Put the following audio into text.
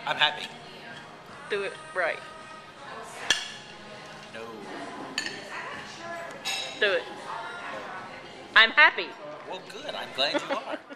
I'm happy. Do it right. No. Do it. I'm happy. Well, good. I'm glad you are.